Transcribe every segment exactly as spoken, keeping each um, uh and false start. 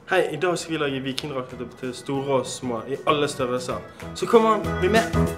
Hei, i dag skal vi lage vikingdrakter til store og små, i alle størrelser. Så kom an, bli med!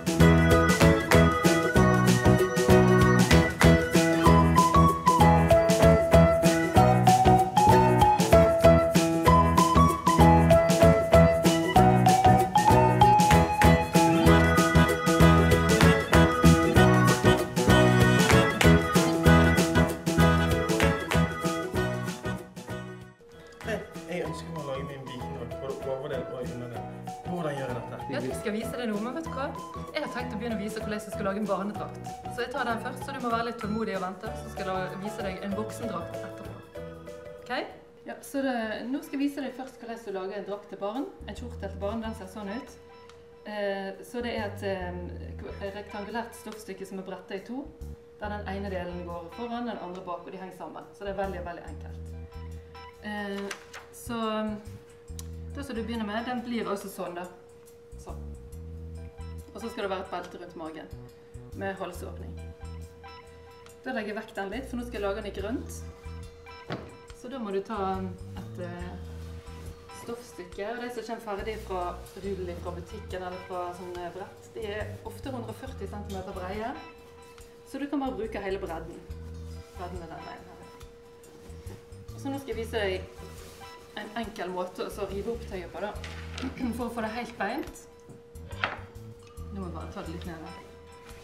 Jeg ønsker å lage min vikingdrakt, både overdel og underdel. Hvordan gjør jeg dette? Ja, jeg skal vise deg noe, men vet du hva? Jeg har tenkt å begynne å vise hvordan jeg skal lage en barnedrakt. Så jeg tar den først, så du må være litt tålmodig og vente, så skal jeg vise deg en voksendrakt etterpå. Ok? Ja, så det, nå skal jeg vise deg først hvordan jeg skal lage en drakt til barn. En kjortel til barn, den ser sånn ut. Eh, så det er et eh, rektangulært stoffstykke som er brettet i to, der den ene delen går foran, den andre bak, og de henger sammen. Så det er veldig, veldig enkelt. Eh, så det som du begynner med, den blir også sånn da. Sånn. Og så skal det være et belte rundt magen med halsåpning. Da legger jeg vekk den litt, for nå skal jeg lage den i grønt. Så da må du ta et uh, stoffstykke, og de som kommer ferdig fra rulli fra butikken eller fra sånn brett, de er ofte hundre og førti centimeter breie, så du kan bare bruke hele bredden. Bredden er den veien her. Så nå skal jeg vise deg en enkel måte å rive opp tøyet på da, for å få det helt beint. Nå må jeg bare ta det litt ned her.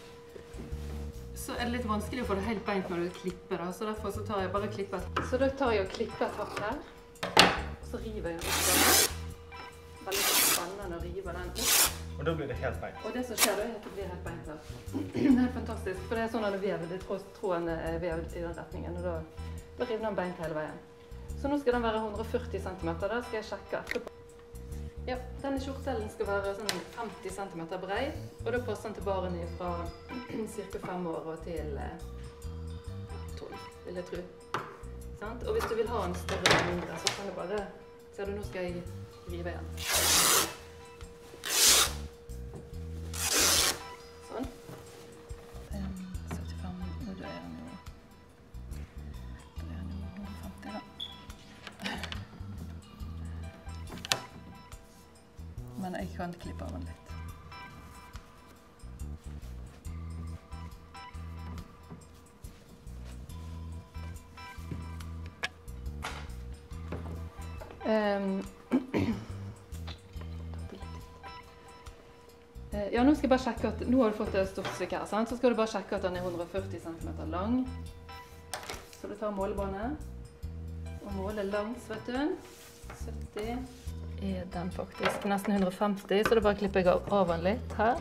Så er det litt vanskelig å få det helt beint når du klipper da, så derfor så tar jeg bare klippet. Så da tar jeg og klipper et hakk her, og så river jeg opp den. Veldig spennende å rive den opp. Og da blir det helt beint. Og det som skjer da er at det blir helt beint her. Det er helt fantastisk, for det er sånn at det er vevet. Jeg tror tråden er vevet i den retningen, og da, da river den beint hele veien. Så nå skal den være hundre og førti centimeter, da skal jeg sjekke etterpå. Ja, denne kjortelen skal være sånn femti centimeter brei, og da passer den til barn fra cirka fem år og til tolv, vil jeg tro. Sant? Og hvis du vil ha en større eller mindre, så kan du bare, ser du, nå skal jeg rive igjen. Sånn. syttifem, og da er den jo, da er den jo hundre og femti da. Men jeg kan klippe av den litt. Um, ja, nå skal jeg bare sjekke at, nå har du fått et stoffstykke her, sant? Så skal du bare sjekke at den er hundre og førti centimeter lang. Så du tar målebåndet, og måler langs, vet du, sytti. Er den faktisk nesten hundre og femti, så da bare klipper jeg av den litt her.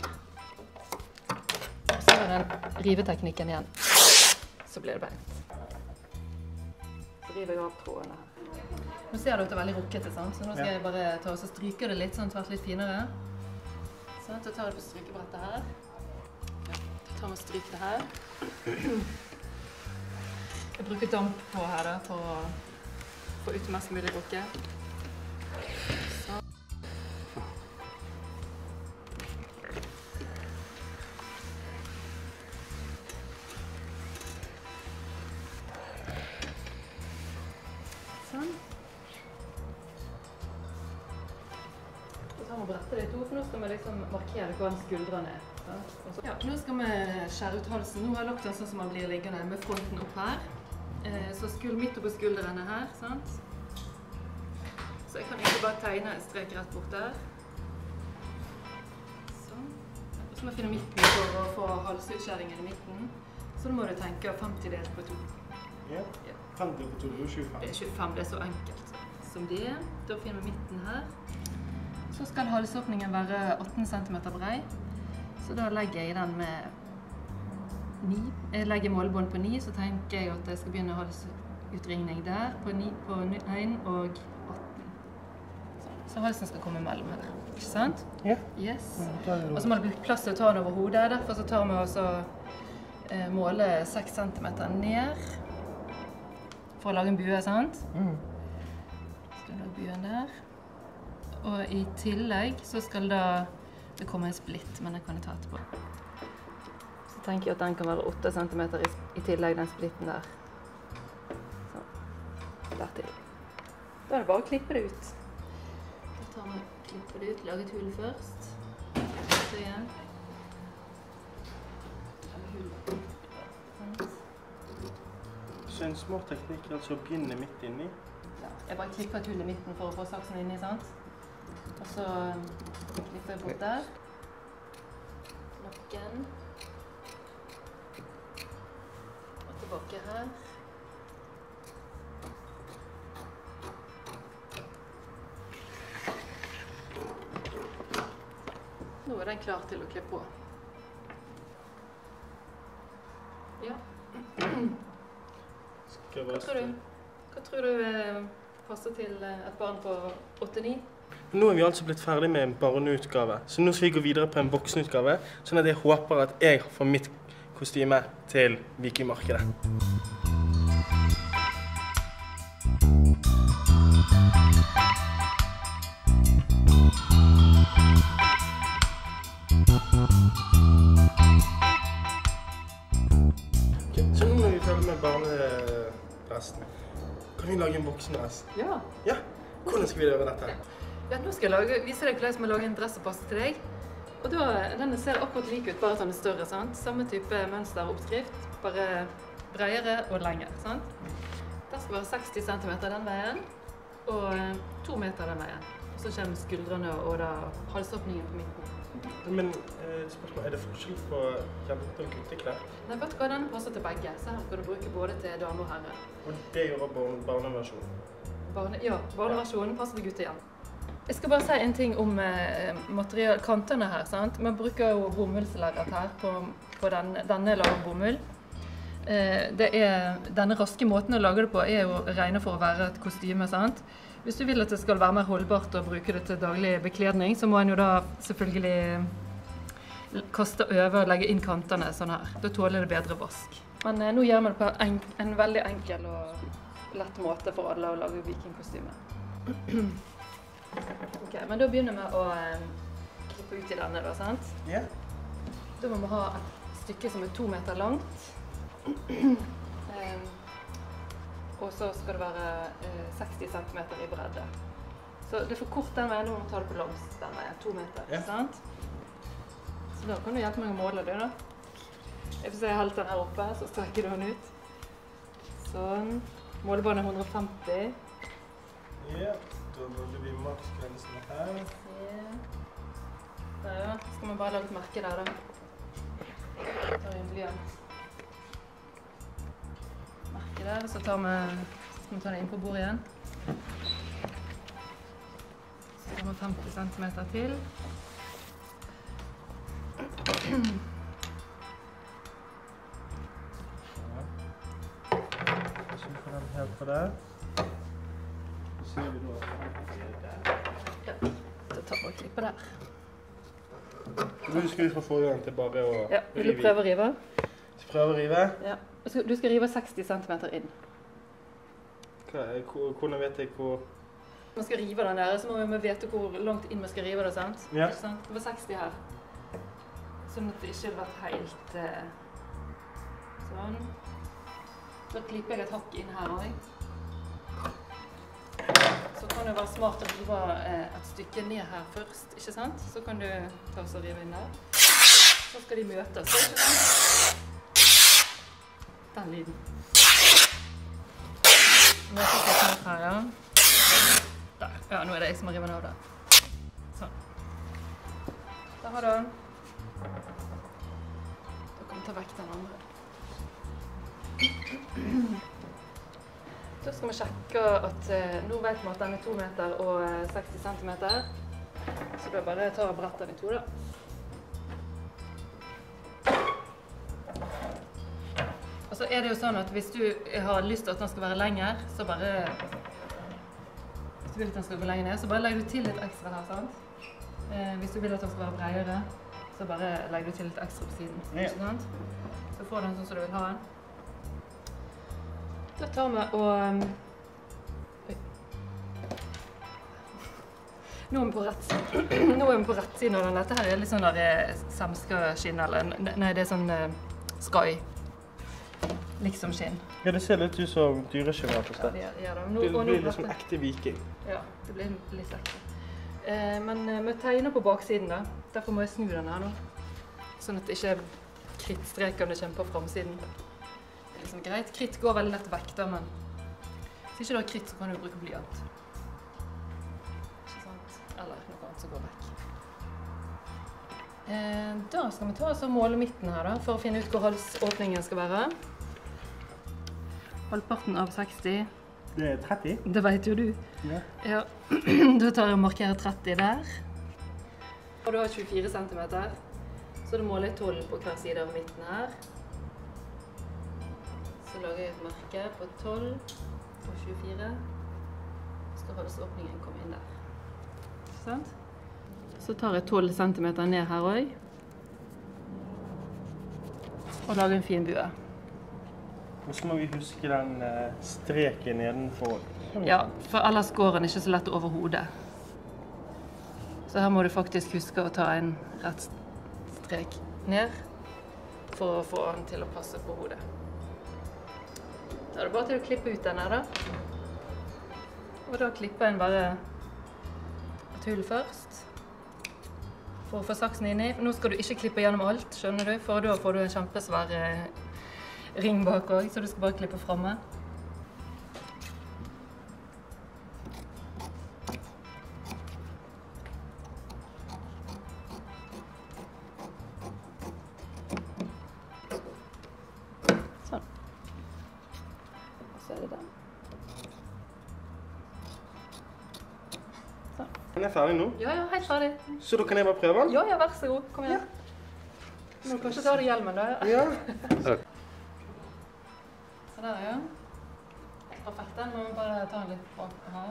Og så er den riveteknikken igjen. Så blir det beint. Så river jeg av trådene her. Nå ser du at det er veldig rukkete, sant? Så nå skal jeg bare ta og stryke det litt, sånn at det blir litt finere. Sånn, så tar jeg det på strykebrettet her. Da tar vi og stryker det her. Jeg bruker damp på her da, for å få ut mest mulig rukke. Sånn. Så tar vi og bretter det i to, for nå skal vi liksom markere hvor skuldrene er. Så, ja, nå skal vi skjære ut halsen. Nå har jeg lagt den sånn som man blir liggende med fronten opp her. Så skuld midt oppe på skuldrene her, sant? Så jeg kan ikke bare tegne en strek rett bort der. Sånn. Og så må jeg finne midten for å få halsutskjæringen i midten. Så da må du tenke femti delt på to. Ja, femti på to, det er tjuefem. Det er tjuefem, det er så enkelt som det. Da finner vi midten her. Så skal halsåpningen være atten centimeter brei. Så da legger jeg den med ni. Jeg legger målbånd på ni, så tenker jeg at jeg skal begynne halsutringning der på ni, på en og så halsen skal komme mellom her, ikke sant? Ja. Yes. Og så må det bli plass til å ta den over hodet, derfor så tar vi også eh, måle seks centimeter ned for å lage en bue, sant? Mm. Så skal du lage buen der. Og i tillegg så skal da det komme en splitt, men det kan jeg ta etterpå. Så tenker jeg at den kan være åtte centimeter i, i tillegg, den splitten der. Sånn. Der til. Da er det bare å klippe det ut. tar vi og klipper det ut, lager et hull først. Så igjen. Så en smart teknikk er altså å begynne midt inni? Ja, jeg bare klipper et hull i midten for å få saksen inni, sant? Og så klipper jeg bort der. Nakken. Og tilbake her. Nå er den klar til å klippe på. Ja. Hva tror du? Hva tror du eh, passer til et barn på åtte ni? Nå er vi altså blitt ferdig med en barneutgave, så nå skal vi gå videre på en voksenutgave, sånn at jeg håper at jeg får mitt kostyme til Vikingmarkedet. Okay, så nå må vi følge med barnedressen. Kan vi lage en voksendress? Ja. Ja? Hvordan skal vi gjøre dette? Ja, nå skal jeg lage, vise deg hvordan jeg lager en dress som passer til deg. Og da, denne ser akkurat like ut, bare at den er større, sant? Samme type mønster og oppskrift, bare bredere og lengre, sant? Der skal være seksti centimeter den veien, og to meter den veien. Og så kommer skuldrene og da halsåpningen på midten. Men eh, spørsmål, er det forskjell på jente- og gutteklær? Nei, vet du hva, denne passer til begge, så her kan du bruke både til dame og herre. Og det gjør barn, barneversjonen? Barne, ja, barneversjonen passer til gutter igjen. Jeg skal bare si en ting om eh, material, kantene her, sant? Man bruker jo bomullslerret her på, på den, denne lager bomull. Eh, det er, denne raske måten å lage det på er jo regnet for å være et kostyme, sant? Hvis du vil at det skal være mer holdbart og bruke det til daglig bekledning, så må en jo da selvfølgelig kaste over og legge inn kantene sånn her. Da tåler det bedre vask. Men eh, nå gjør man det på en, en veldig enkel og lett måte for alle å lage vikingkostyme. Ok, men da begynner vi å eh, klippe ut i denne da, sant? Ja. Da må vi ha et stykke som er to meter langt. um, og så skal det være eh, seksti centimeter i bredde. Så det er for kort den veien, nå må vi ta det på langs den veien, to meter, ja. Sant? Så da kan du hjelpe meg å måle det da. Jeg får se helt den her oppe, så strekker du den ut. Sånn. Målebånd er hundre og femti. Ja. Da lager vi maksgrensen her. Ja. Der, ja. Så skal man bare lage et merke der, da. Så tar vi en blyant. Merke der, så tar vi, så skal vi ta det inn på bordet igjen. Så tar vi femti centimeter til. Så vi får den helt på der. Ja, da tar vi og klipper der. Nå skal vi fra forrige gang til bare å rive. Ja, vil du prøve å rive? Skal vi prøve å rive? Ja. Du skal rive seksti centimeter inn. Hva, hvordan vet jeg hvor... Man skal rive den der, så må vi vite hvor langt inn man skal rive det, sant? Ja. Det var seksti her. Sånn at det ikke hadde vært helt... Sånn. Så klipper jeg et hakk inn her også. Så kan det være smart å rive et stykke ned her først, ikke sant? Så kan du ta oss og rive inn der. Så skal de møtes, ikke sant? Den lyden. Møtes litt mer her, ja. Der. Ja, nå er det jeg som har rivet den av der. Sånn. Der har du den. Da kan vi ta vekk den andre. Så skal vi sjekke at eh, nå vet vi at den er to meter og eh, seksti centimeter. Så da bare tar jeg bretten i to da. Og så er det jo sånn at hvis du har lyst til at den skal være lenger, så bare... Hvis du vil at den skal gå lenger ned, så bare legger du til litt ekstra her, sant? Eh, hvis du vil at den skal være bredere, så bare legger du til litt ekstra på siden, ja. Ikke sant? Så får du den sånn som du vil ha den. Da tar vi og... Oi. Nå er vi på rett siden. Nå er vi på rett siden av den. Dette her er litt sånn der semskeskinn, eller... Nei, det er sånn uh, sky. Liksom skinn. Ja, det ser litt ut som dyreskinn her på stedet. Ja, det gjør det. Nå, det blir litt som ekte viking. Ja, det blir litt ekte. Eh, men vi tegner på baksiden da. Derfor må jeg snu den her nå. Sånn at det ikke er krittstrekene kommer på framsiden. Det er liksom greit. Kritt går veldig lett vekk da, men hvis ikke du har kritt så kan du bruke blyant. Ikke sant? Eller noe annet som går vekk. Eh, da skal vi ta oss og måle midten her da, for å finne ut hvor halsåpningen skal være. Halvparten av seksti. Det er tretti. Det vet jo du. Ja. Ja. Da tar jeg og markerer tretti der. Og du har tjuefire centimeter. Så da måler jeg tolv på hver side av midten her. Så lager jeg et merke på tolv og tjuefire. Så skal halsåpningen komme inn der. Sånn. Så tar jeg tolv centimeter ned her også. Og lager en fin bue. Og så må vi huske den uh, streken nedenfor. Ja, for ellers går den ikke så lett over hodet. Så her må du faktisk huske å ta en rett strek ned for å få den til å passe på hodet. Da er det bare til å klippe ut denne da. Og da klipper en bare et hull først. For å få saksen inn i. Nå skal du ikke klippe gjennom alt, skjønner du? For da får du en kjempesvær ring bak også, så du skal bare klippe fremme. Sånn. Og så er det den. Sånn. Den er ferdig nå? Ja, ja, helt ferdig. Så da kan jeg bare prøve den? Ja, ja, vær så god. Kom igjen. Nå kanskje tar du hjelmen da. Ja. Så der, ja. Perfekt. Den må vi bare ta den litt bak her.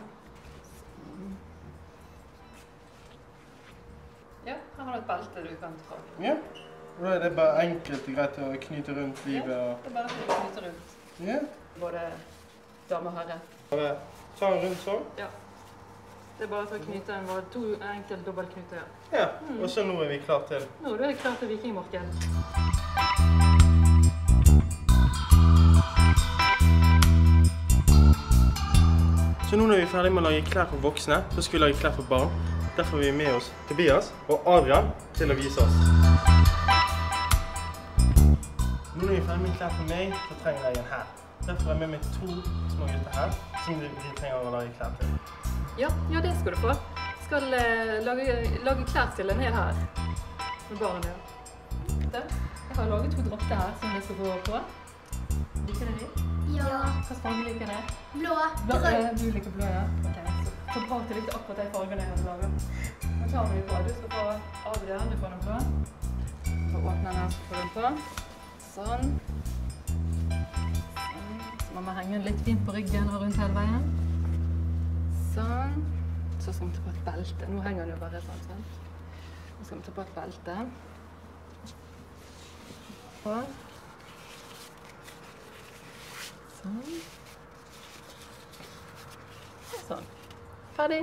Ja, her har du et belte du kan ta. Ja. Da er det bare enkelt og greit å knyte rundt livet. Ja, det er bare å knyte rundt. Ja. Både dame og herre. Bare ta den rundt sånn. Ja. Det er bare til å knyte en, bare to enkelt dobbeltknuter. Ja. Ja, mm. Og så nå er vi klar til. Nå er vi klar til vikingmarked. Så nå når vi er ferdig med å lage klær for voksne, så skal vi lage klær for barn. Derfor har vi med oss Tobias og Adrian til å vise oss. Nå når vi er ferdig med klær for meg, så trenger jeg en her. Derfor har jeg med meg to små gutter her, som de, de trenger å lage klær til. Ja, ja, det skal du få. Jeg skal uh, lage, lage klær til en hel her. Med barn, ja. Jeg har laget to drakter her som jeg skal gå på. Liker det de? Ja. Hva farge liker det? Blå. Blå. Eh, du liker blå, ja. Ok, så, så bra til litt akkurat de fargene jeg har laget. Nå tar vi på. Du skal få Adrian, du får den på. Så åpner den her, så får den på. Sånn. Sånn. Så må man henge den litt fint på ryggen og rundt hele veien. Sånn. Så skal vi ta på et belte. Nå henger den jo bare sånn, sånn. Nå skal vi ta på et belte. Og sånn. Sånn. Ferdig.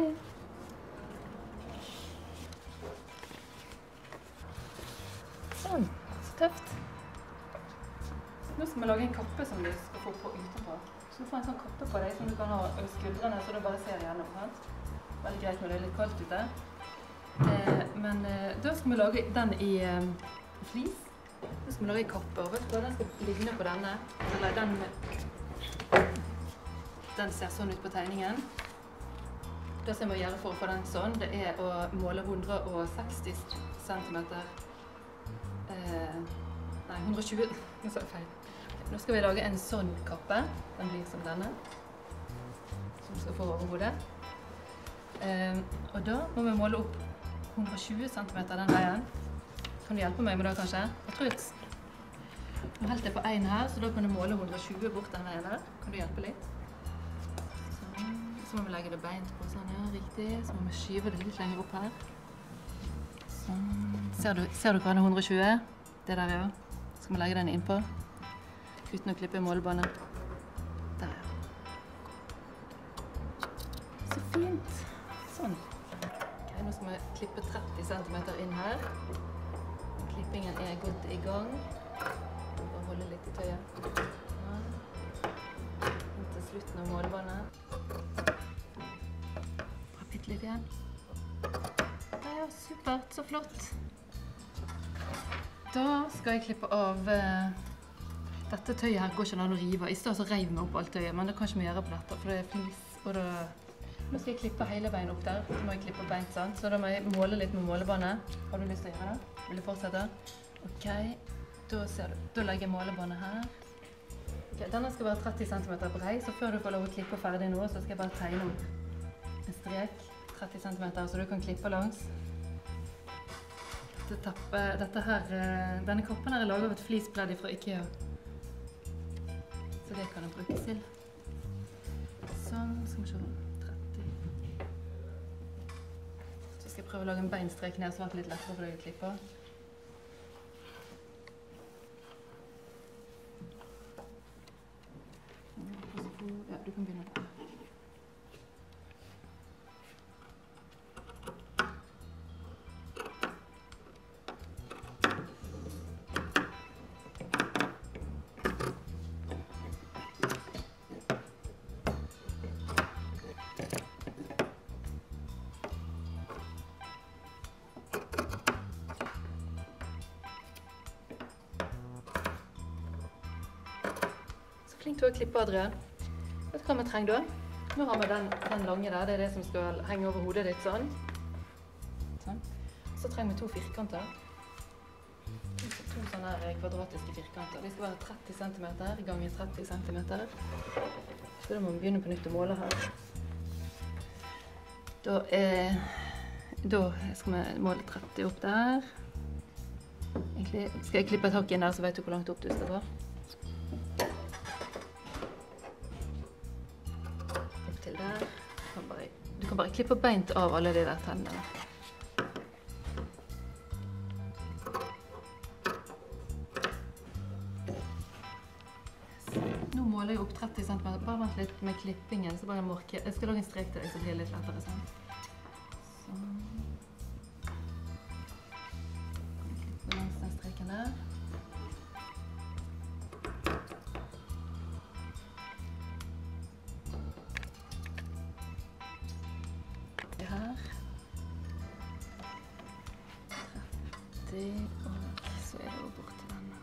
Sånn. Så tøft. Nå skal vi lage en kappe som du skal få på utenpå. Så du får en sånn kappe på deg som du kan ha over skuldrene, så du bare ser igjennom. Sant? Veldig greit når det er litt kaldt ute. Eh, men eh, da skal vi lage den i eh, flis. Da skal vi lage en kappe, og vet du hva? Den skal ligne på denne. Eller den Den ser sånn ut på tegningen. Det som jeg må gjøre for å få den sånn, det er å måle hundre og seksti centimeter. Eh, nei, hundre og tjue. Nå sa jeg feil. Nå skal vi lage en sånn kappe. Den blir som denne. Som skal få over hodet. Eh, og da må vi måle opp hundre og tjue centimeter den veien. Kan du hjelpe meg med det, kanskje? Jeg tror at nå holdt jeg på en her, så da kan du måle hundre og tjue bort den veien der. Kan du hjelpe litt? Så må vi legge det beint på sånn, ja, riktig. Så må vi skyve det litt lenger opp her. Sånn. Ser du, ser du hva den er hundre og tjue? Det der, ja. Så skal vi legge den innpå. Uten å klippe i målebåndet. Der. Så fint. Sånn. Ok, nå skal vi klippe tretti centimeter inn her. Klippingen er godt i gang. Bare holde litt i tøyet. Sånn. Til slutten av målebåndet. Litt igjen. Supert, så flott. Da skal jeg klippe av eh, dette tøyet her går ikke an å rive. I stedet så reiv vi opp alt tøyet, men det kan ikke vi gjøre på dette, for det er flis. Og da, nå skal jeg klippe hele veien opp der. Så må jeg klippe beint, sant? Så da må jeg måle litt med målebåndet. Har du lyst til å gjøre det? Vil du fortsette? Ok, da ser du. Da legger jeg målebåndet her. Ok, denne skal være tretti centimeter brei, så før du får lov å klippe ferdig nå, så skal jeg bare tegne opp en strek. tretti centimeter, så du kan klippe langs. Dette, tappe, dette her, denne koppen her er laget av et flisbredd fra IKEA. Så det kan jeg bruke til. Sånn, skal vi se. tretti. Så skal jeg prøve å lage en beinstrek ned, så det blir litt lettere for deg å klippe. Ja, du kan begynne der. Flink til å klippe, Adrian. Vet du hva vi trenger da? Nå har vi den, den lange der, det er det som skal henge over hodet ditt sånn. Sånn. Så trenger vi to firkanter. To sånne kvadratiske firkanter. De skal være tretti centimeter ganger tretti centimeter. Så da må vi begynne på nytt å måle her. Da, er, da skal vi måle tretti opp der. Egentlig skal jeg klippe et hakk inn der, så vet du hvor langt opp du skal gå. Du kan bare klippe beint av alle de der tennene. Nå måler jeg opp tretti centimeter. Bare vent litt med klippingen, så bare morke. Jeg skal lage en strek til deg, så blir det litt lettere sånn. Sånn. Jeg klipper langs den streken der. Og så er det over bort til denne.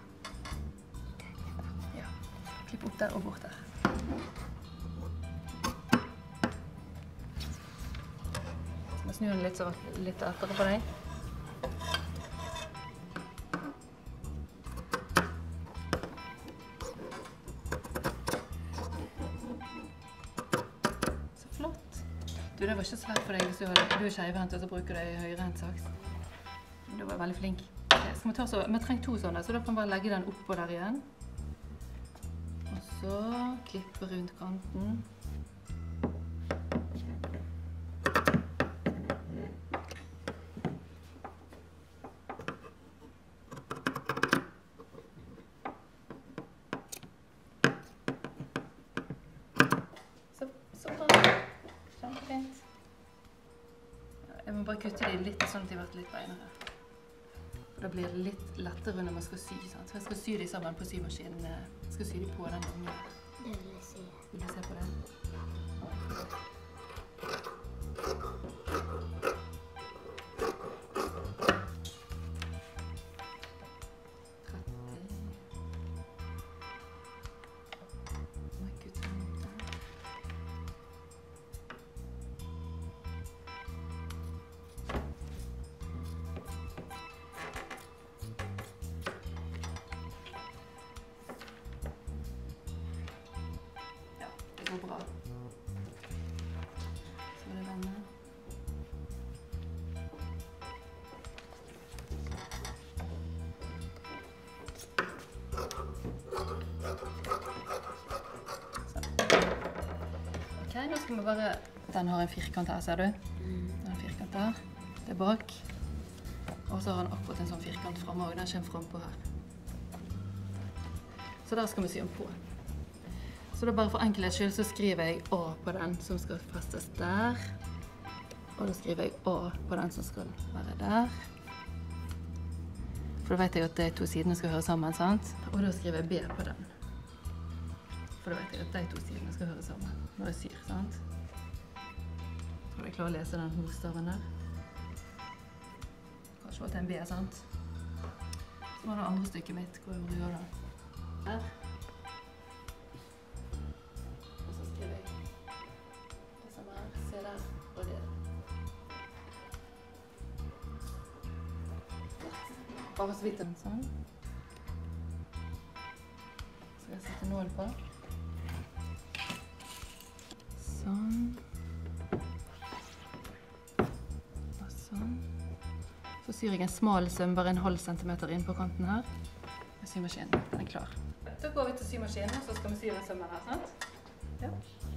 Ja, klipp opp der og bort der. Så jeg snur den litt, så, litt etter på deg. Så flott. Du, det var ikke så lett for deg hvis du, har, du er skjevhendt, og så bruker du høyrehendt saks. Du var veldig flink. Okay, skal vi, ta så, vi trenger to sånne, så da kan vi bare legge den oppå der igjen. Og så klippe rundt kanten. Så, så bra. Kjempefint. Jeg må bare kutte de litt sånn at de blir litt beinere. Da blir det litt lettere når man skal sy, sant? Jeg skal sy de sammen på symaskinen. Jeg skal sy de på den gangen. Det vil jeg se. Vil du se på det? Det går bra. Så er det denne. Ok, nå skal vi bare... Den har en firkant her, ser du? Den har en firkant der. Det er bak. Og så har den akkurat en sånn firkant fremme, og den kommer frem på her. Så der skal vi sy den på. Så da bare for enkelhets skyld så skriver jeg A på den som skal festes der. Og da skriver jeg A på den som skal være der. For da vet jeg at de to sidene skal høre sammen, sant? Og da skriver jeg B på den. For da vet jeg at de to sidene skal høre sammen når jeg syr, sant? Så jeg klarer å lese den bokstaven der. slå til en B, sant? Så var det andre stykket mitt, hvor jeg gjør det. Her. Og så skriver jeg det samme her, se der, og det. Bare så vidt en sånn. Så skal jeg sette nål på. Sånn. Og sånn. Så syr jeg en smal søm, bare en halv centimeter inn på kanten her. Med symaskinen, den er klar. Da går vi til symaskinen, og så skal vi sy den sømmen her, sant? Ja.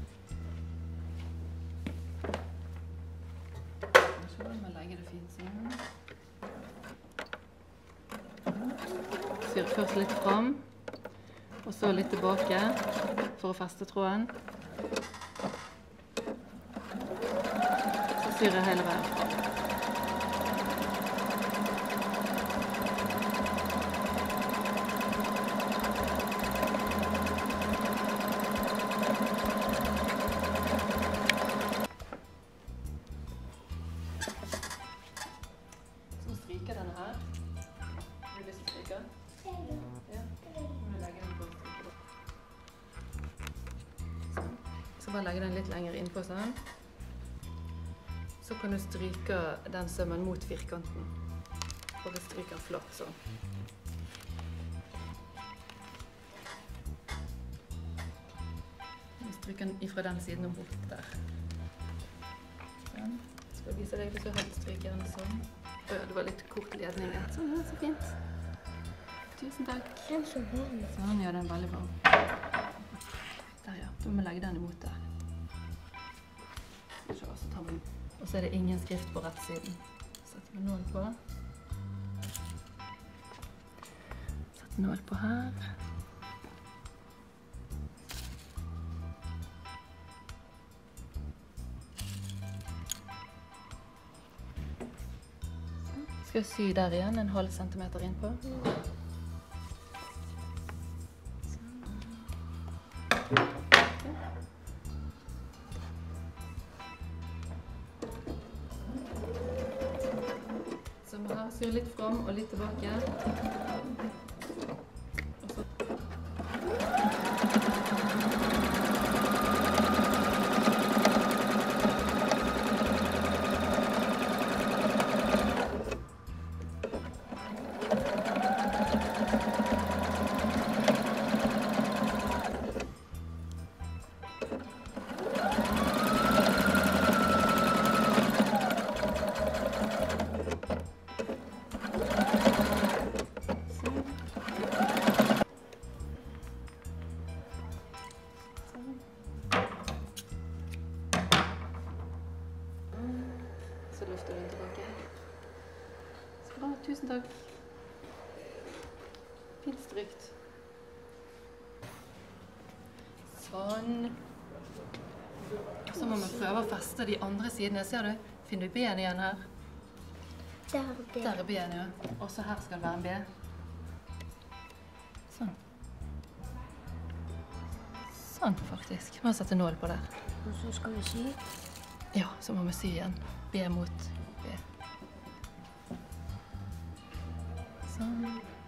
Så må vi legge det fint sånn. Syr først litt fram, og så litt tilbake for å feste tråden. Så syr jeg hele veien fram. Så stryker denne her. Vil du lyst til å stryke? Ja. Så bare legge den litt lenger innpå sånn. Så kan du stryke den sømmen mot firkanten. Bare stryke den flatt sånn. Stryke den ifra den siden og bort der. Sånn. Skal jeg vise deg hvis du har hatt stryke den sånn. Å ja, det var litt kort ledning der. Sånn, ja, så fint. Tusen takk. Den er så varm. Sånn, ja, den er veldig varm. Der, ja. Da må vi legge den imot der. Så tar vi. Og så er det ingen skrift på rett siden. Setter vi nål på. Setter nål på her. Skal jeg sy der igjen, en halv centimeter innpå. Så vi her syr litt fram og litt tilbake. Og så. Så løfter du den tilbake. Så bra, tusen takk. Fint strykt. Sånn. Så må vi prøve å feste de andre sidene. Ser du? Finner du ben igjen her? Der er det. Der er ben, ja. Og så her skal det være en ben. Sånn. Sånn, faktisk. Vi må sette nål på der. Og så skal vi sy. Ja, så må vi sy igjen. B mot B. Sånn.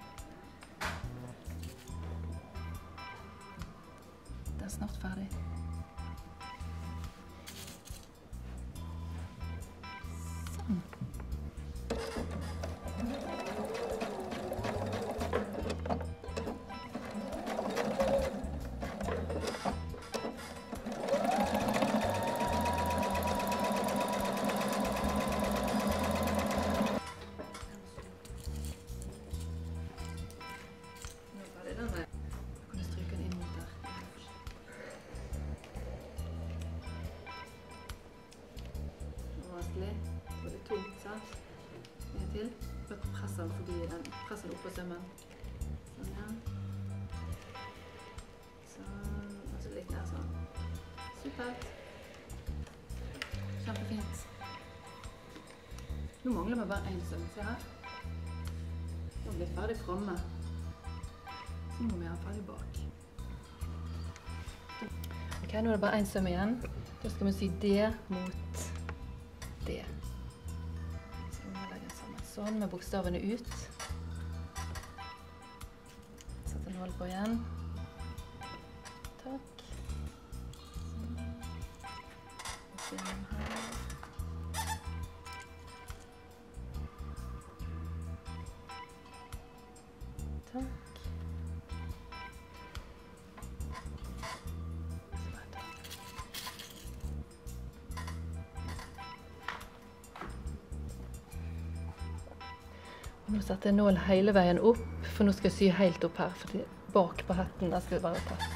Den er snart ferdig. Sånn. Og det er tungt, sant? Ned til. Bare presser den forbi den. Presser den opp på sømmen. Sånn igjen. Sånn. Og så litt ned sånn. Supert. Kjempefint. Nå mangler vi bare en søm. Se her. Nå blir vi ferdig fremme. Så må vi ha ferdig bak. Ok, nå er det bare en søm igjen. Da skal vi sy D mot D. Så må vi legge den sammen Sånn, med bokstavene ut. Sette nål på igjen. Takk. Sånn. Opp igjen her. Takk. Nå setter jeg nål hele veien opp, for nå skal jeg sy helt opp her, fordi bak på hetten der skal det være tett.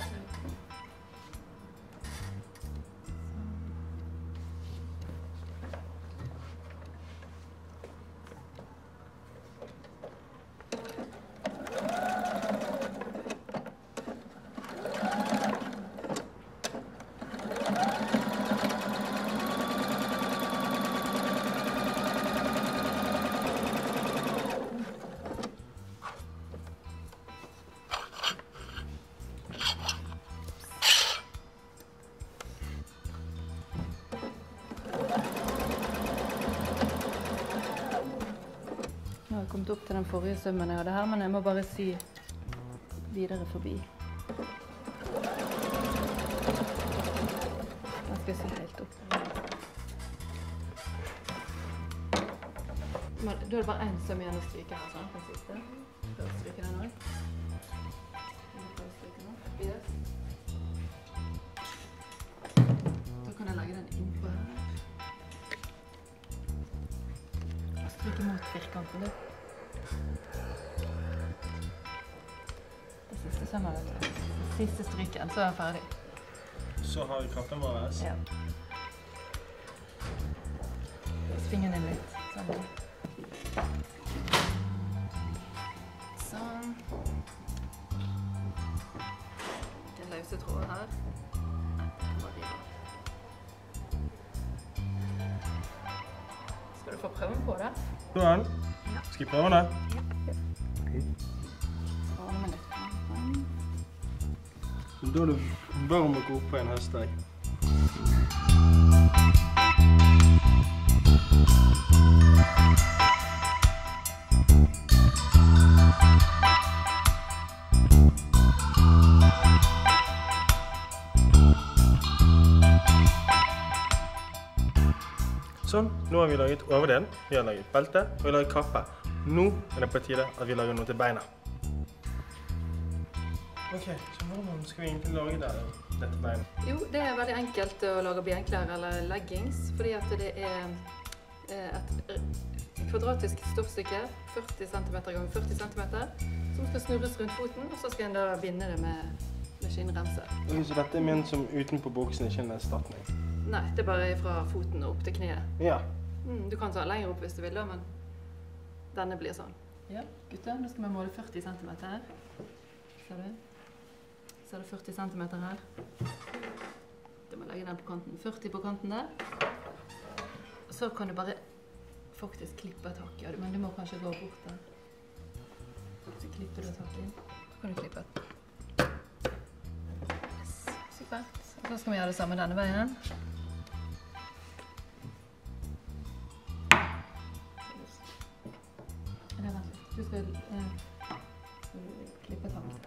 Nå har jeg kommet opp til den forrige sømmen jeg hadde her, men jeg må bare sy videre forbi. Den skal jeg sy helt opp. Da er det bare en søm igjen å stryke her, sånn, den siste. Da stryker den også. Da kan jeg legge den innpå her. Stryke mot firkanten, du. Det siste sømmer, vet du. Siste stryken, så er jeg ferdig. Så har vi kappen vår. Ja. Svingen inn litt. Sånn. Sånn. Den løse tråden her. Skal du få prøven på det? Sånn. Skal jeg prøve det? Ja. Ordne meg litt. Da er det varm å gå opp på en høstdag. Sånn, nå har vi laget overdelen, vi har laget belte, og vi har laget kappe. Nå er det på tide at vi lager noe til beina. Ok, så hvordan skal vi egentlig lage det, dette beinet? Jo, det er veldig enkelt å lage beinklær eller leggings, fordi at det er et kvadratisk stoffstykke, førti centimeter ganger førti centimeter, som skal snurres rundt foten, og så skal en da binde det med, med skinnremse. Ok, så dette er ment som utenpå buksen, ikke en erstatning? Nei, det er bare fra foten og opp til kneet. Ja. Mm, du kan ta lenger opp hvis du vil da, men denne blir sånn. Ja, gutter, nå skal vi måle førti centimeter her. Ser du? Så er det førti centimeter her. Du må legge den på kanten. førti på kanten der. Så kan du bare faktisk klippe et hakk. Ja, men du må kanskje gå bort der. Så klipper du et hakk inn. Så kan du klippe et. Yes. Supert. Og så skal vi gjøre det samme denne veien. Eller vent litt. Du skal, eh, skal du klippe et hakk.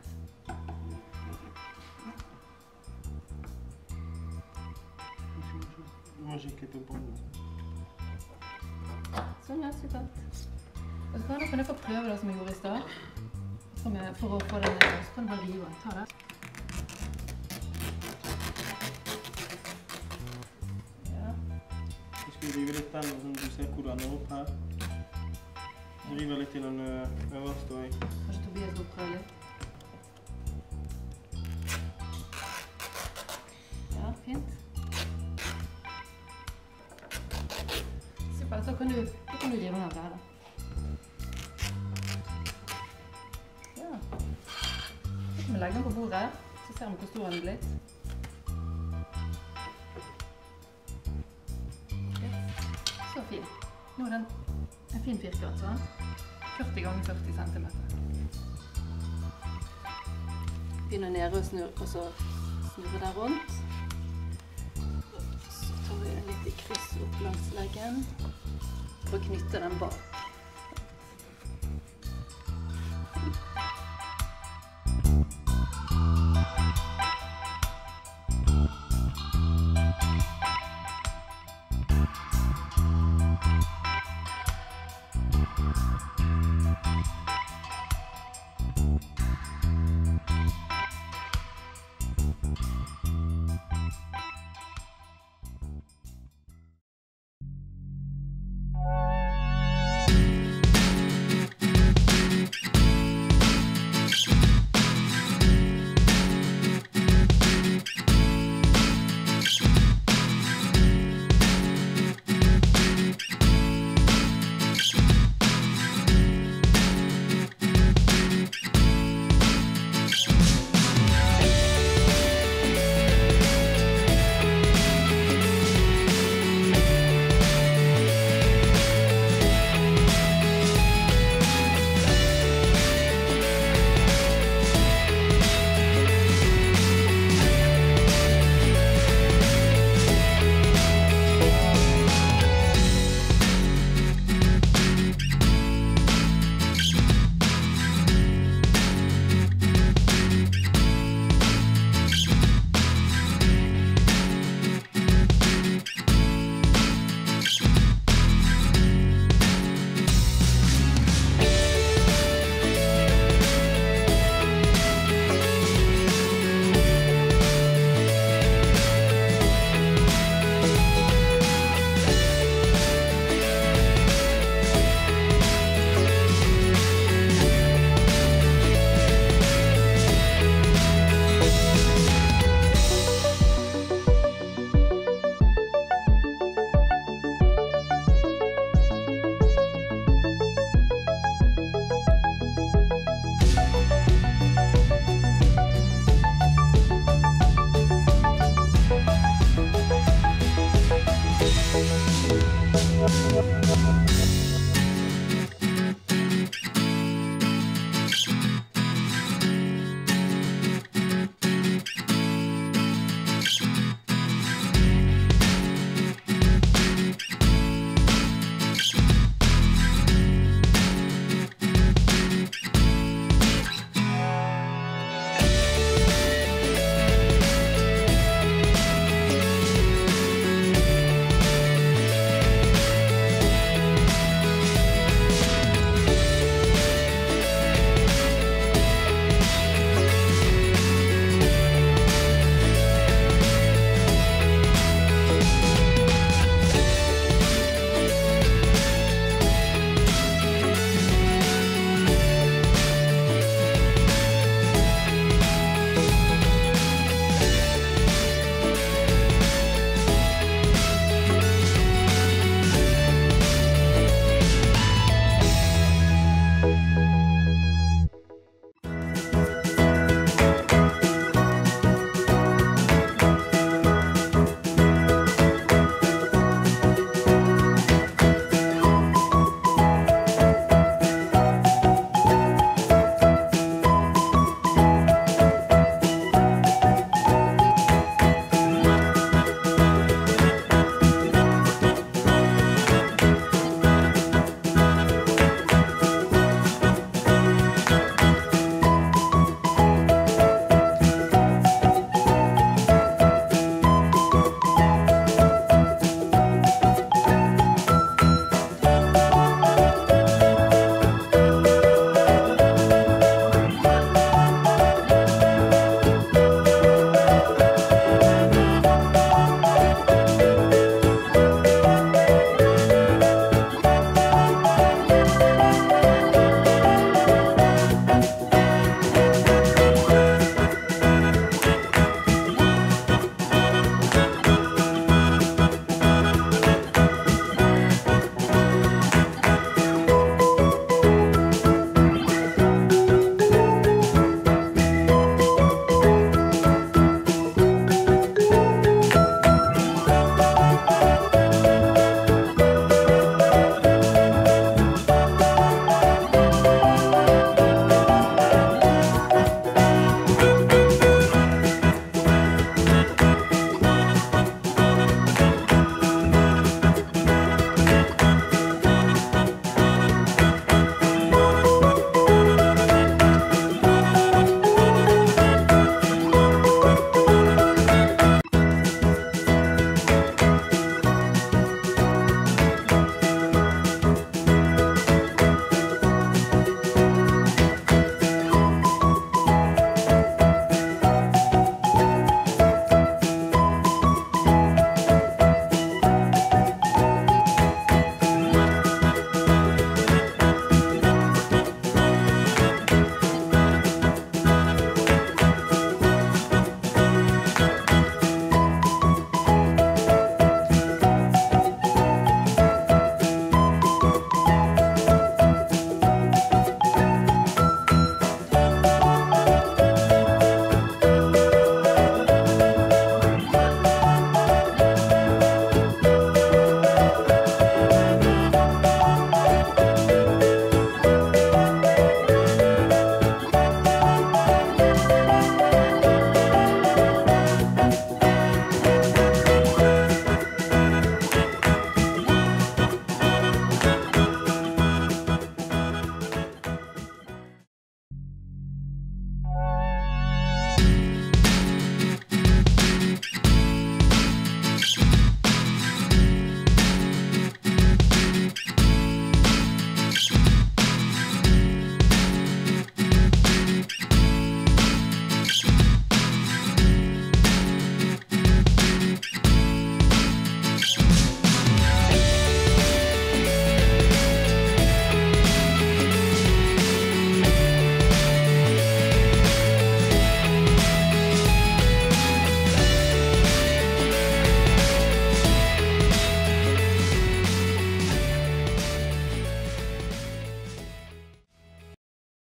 Du må ikke klippe båndet. Sånn, ja, supert. Og så kan jeg få prøve det som jeg gjorde i stad. For å få det ned, så kan du bare rive. Ta det. Ja. Så skal vi rive litt den, sånn at du ser hvor du ender opp her. Jeg river litt i den øverste også. Kanskje Tobias må prøve litt. Ja, fint. Supert, så kan du, så kan du rive den av det her da. Ja. Så kan vi legge den på bordet, så ser vi hvor stor den er blitt. Yes. Så fin. Nå er den en fin firkant, sånn. førti ganger førti centimeter. Begynner nede og snurre, og så snurre der rundt. Så tar vi en litt i kryss opp langs leggen for å knytte den bak.